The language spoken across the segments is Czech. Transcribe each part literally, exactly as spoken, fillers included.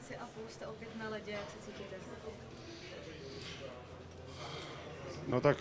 měsíci a půl jste opět na ledě, jak se cítíte? No tak,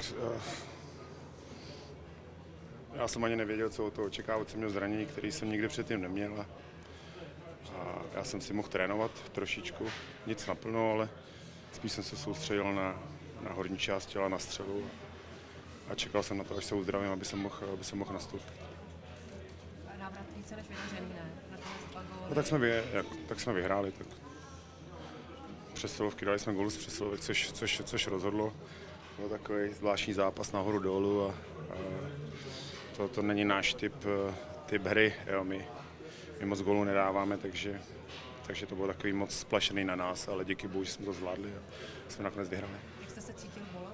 já jsem ani nevěděl, co od toho očekávat, jsem měl zranění, který jsem nikdy předtím neměl. A já jsem si mohl trénovat trošičku, nic naplno, ale spíš jsem se soustředil na, na horní část těla, na střelu a čekal jsem na to, až se uzdravím, aby jsem mohl, aby jsem mohl nastoupit. Návrat více než vydařený, ne? No, tak, jsme vy, jak, tak jsme vyhráli. Tak. Přesilovky, dali jsme gól z přesilovek, což, což, což rozhodlo. Byl takový zvláštní zápas nahoru dolů a, a to, to není náš typ, typ hry. Jo, my, my moc gólů nedáváme, takže, takže to bylo takový moc splašený na nás, ale díky bohu, že jsme to zvládli a jsme nakonec vyhráli. Jak jste se cítil, bolel?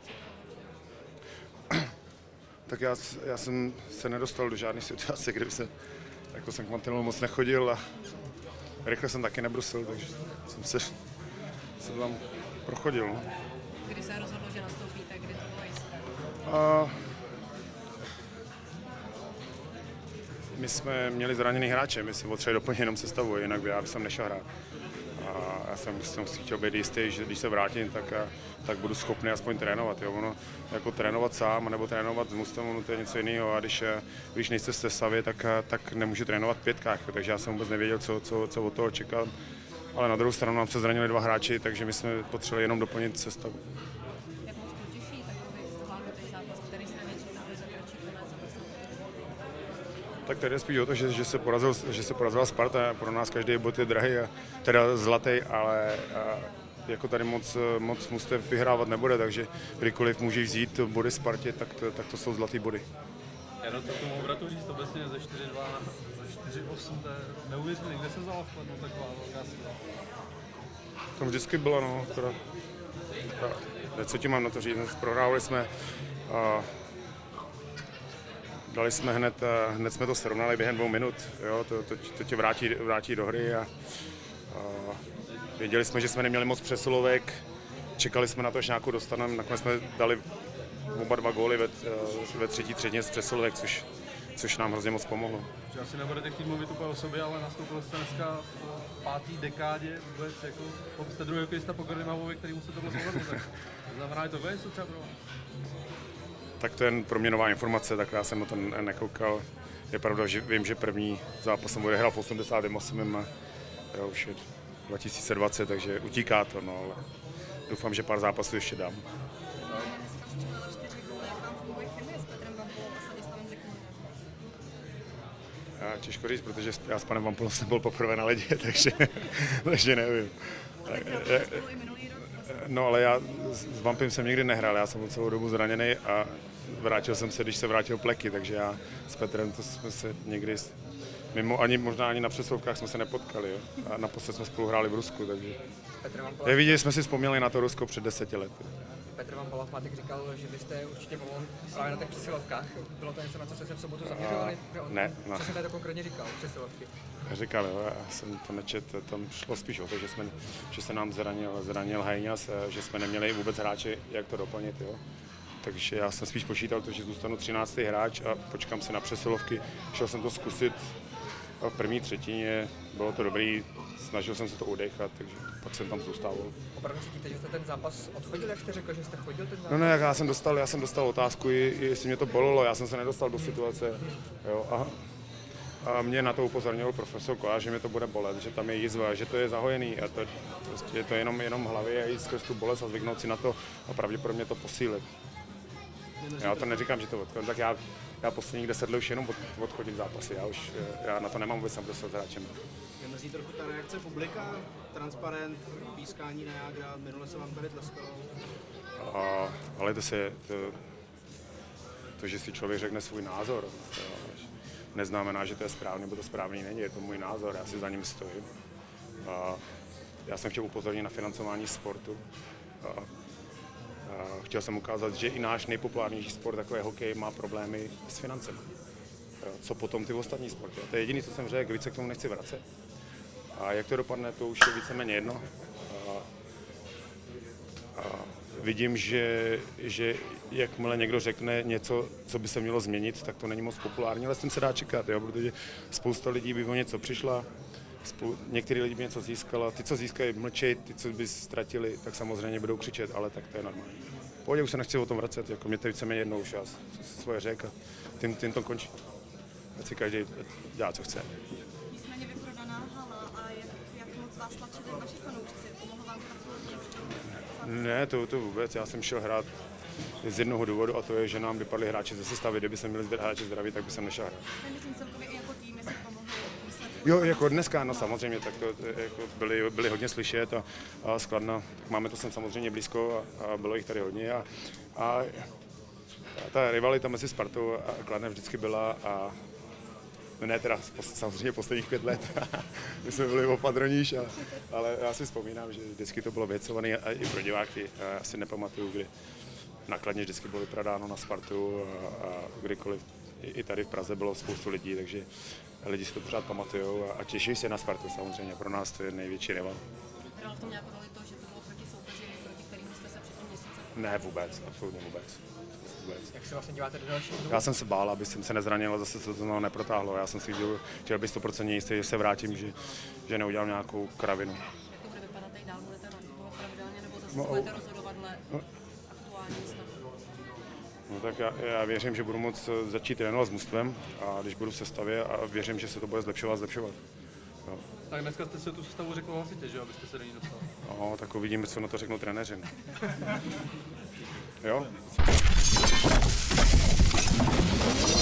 Tak já, já jsem se nedostal do žádné situace, kde se, jako jsem k mantinelu moc nechodil a rychle jsem taky nebrusil, takže jsem se, se tam prochodil. No. Kdy se rozhodlo, že nastoupíte, kdy to bylo jisté? A my jsme měli zraněný hráče, my jsme potřebovali doplnit jenom sestavu, jinak by já jsem nešel hrát. A já jsem, jsem si chtěl být jistý, že když se vrátím, tak, tak budu schopný aspoň trénovat. Jo. Ono, jako trénovat sám nebo trénovat s mužstvem, ono to je něco jiného. A když, když nejste v sestavě, tak, tak nemůžu trénovat v pětkách. Takže já jsem vůbec nevěděl, co, co, co od toho čekat. Ale na druhou stranu nám se zranili dva hráči, takže my jsme potřebovali jenom doplnit sestavu. Jak moc potěší takový zvládnutý zápas, který jste většinou zakročí do nás? Tak tady je spíš o to, že, že, se porazil, že se porazila Sparta. Pro nás každý bod je drahý, a, teda zlatý, ale a, jako tady moc, moc mustev vyhrávat nebude, takže kdykoliv může vzít body Spartě, tak to, tak to jsou zlatý body. Jenom co k tomu obratu říct, obecně ze čtyři dva na čtyři osm, to je neuvěřitelné. Kde se vzala v plnu taková velká síla? To vždycky bylo, no, teda, co ti mám na to říct, prohráli jsme, a, dali jsme hned, hned jsme to srovnali během dvou minut, jo, to, to, to tě vrátí, vrátí do hry a, a věděli jsme, že jsme neměli moc přesilovek, čekali jsme na to, že nějakou dostaneme, nakonec jsme dali oba dva góly ve, ve třetí třetině z přesilovek, což, což nám hrozně moc pomohlo. Že asi nebudete chtít mluvit úplně o sobě, ale nastoupil jste dneska v pátý dekádě vůbec, jako jste druhý hokejista po Gordymavovi, který mu se tohle povedlo, tak znamená, že to bude něco třeba pro vás? Tak to je jen pro mě nová informace, tak já jsem o tom nekoukal. Je pravda, že vím, že první zápas jsem odehrál v osmdesátém osmém a jo, už je dva tisíce dvacet, takže utíká to, no, ale doufám, že pár zápasů ještě dám. Já těžko říct, protože já s panem Vampulem jsem byl poprvé na ledě, takže, takže nevím. No ale já s Vampem jsem nikdy nehrál, já jsem byl celou dobu zraněný a vrátil jsem se, když se vrátil Pleky, takže já s Petrem to jsme se někdy, mimo, ani možná ani na přesilovkách jsme se nepotkali, jo? A naposled jsme spolu hráli v Rusku, takže je vidět, jsme si vzpomněli na to Rusko před deseti lety. Petr vám Palach pátek říkal, že byste určitě pomohl právě na těch přesilovkách. Bylo to něco, na co jste se v sobotu zaměřovali? Ne. No. Co jste tady konkrétně říkal, přesilovky? Říkal, jo, já jsem to nečet, tam šlo spíš o to, že, jsme, že se nám zranil, zranil Hajňas, že jsme neměli vůbec hráče, jak to doplnit, jo. Takže já jsem spíš počítal to, že zůstanu třináctý hráč a počkám se na přesilovky. Šel jsem to zkusit v první třetině, bylo to dobrý, snažil jsem se to udechat, takže pak jsem tam zůstával. Opravdu cítíte, že jste ten zápas odchodil, jak jste řekl, že jste chodil ten zápas? No ne, já jsem dostal, já jsem dostal otázku, jestli mě to bolelo, já jsem se nedostal do situace, jo, a, a mě na to upozornil profesor Kolář, že mě to bude bolet, že tam je jizva, že to je zahojený a to, prostě je to jenom, jenom v hlavě a jít skrz tu bolest a zvyknout si na to a pravděpodobně to posílit. Já to neříkám, že to odchodím, tak já, já posledních deset let už jenom od, odchodím zápasy, já už já na to nemám vůbec sam dostat s hráčem. Je mrzí trochu ta reakce publika, transparent, pískání na jágra, minule se vám tady tleskalo. A, ale to se, to, to, že si člověk řekne svůj názor, to, neznamená, že to je správný, nebo to správný není, je to můj názor, já si za ním stojím. A já jsem chtěl upozornit na financování sportu. A, a chtěl jsem ukázat, že i náš nejpopulárnější sport, jako je hokej, má problémy s financemi. Co potom ty ostatní sporty? A to je jediné, co jsem řekl, víc se k tomu nechci vracet. A jak to dopadne, to už je víceméně jedno. A, a vidím, že, že jakmile někdo řekne něco, co by se mělo změnit, tak to není moc populární, ale s tím se dá čekat, jo, protože spousta lidí by o něco přišla, spou- některý lidi by něco získali, ty, co získají, mlčej, ty, co by ztratili, tak samozřejmě budou křičet, ale tak to je normální. Pohodě, už se nechci o tom vracet, jako mě to víceméně jednou už, já svoje řek a tím, tím to končí. Ať si každý dělá, co chce. Nicméně vyprodaná hala a jak, jak moc vás tlačili vaši fanoušci? Pomohlo vám to takovou? Ne, to, to vůbec, já jsem šel hrát z jednoho důvodu a to je, že nám vypadli hráči ze sestavy, kdyby se měli hráči zdraví, tak by jsem nešel hrát. Myslím celkově i jako tým, jestli pomohli výsledku. Jo, jako dneska, no samozřejmě, tak to, to jako byli, byli hodně slyšet a, a skladna, tak máme to sem samozřejmě blízko a, a bylo jich tady hodně a, a ta rivalita mezi Spartou a Kladnem vždycky byla a ne teda samozřejmě posledních pět let, my jsme byli opatrnějš, a, ale já si vzpomínám, že vždycky to bylo věcované a i pro diváky, já si nepamatuju, kdy na Kladně vždycky bylo vyprodáno na Spartu a, a kdykoliv i tady v Praze bylo spoustu lidí, takže lidi si to pořád pamatujou a, a těší se na Spartu samozřejmě, pro nás to je největší rival. Hrálo v tom nějakou roli to, že to bylo proti soupeři, proti kterým jste se před tím měsícem? Ne, vůbec, absolutně vůbec. vůbec. Jak se vlastně díváte do dalšího Já jsem se bál, aby jsem se nezranil a zase se to neprotáhlo. Já jsem si chtěl, chtěl být sto procent jistý, že se vrátím, že, že neudělám nějakou kravinu. Jak to bude vypadat tady dál? Budete nastupovat pravidelně nebo zase No, no, budete rozhodovat dle no. aktuální stavu? No tak já, já věřím, že budu moct začít trénovat s mužstvem a když budu v sestavě a věřím, že se to bude zlepšovat, zlepšovat. Jo. Tak dneska jste si tu sestavu řekl hlasitě, že jo, abyste se do ní dostal. No, tak uvidíme, co na to řeknou trenéři. Jo?